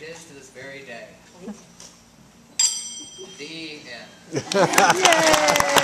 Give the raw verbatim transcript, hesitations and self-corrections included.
is to this very day. The end. Yay!